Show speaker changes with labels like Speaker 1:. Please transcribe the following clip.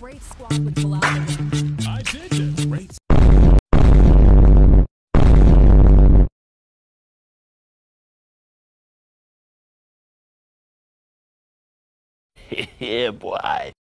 Speaker 1: great squad would pull out the win.
Speaker 2: I did this. Great.
Speaker 3: Yeah, boy.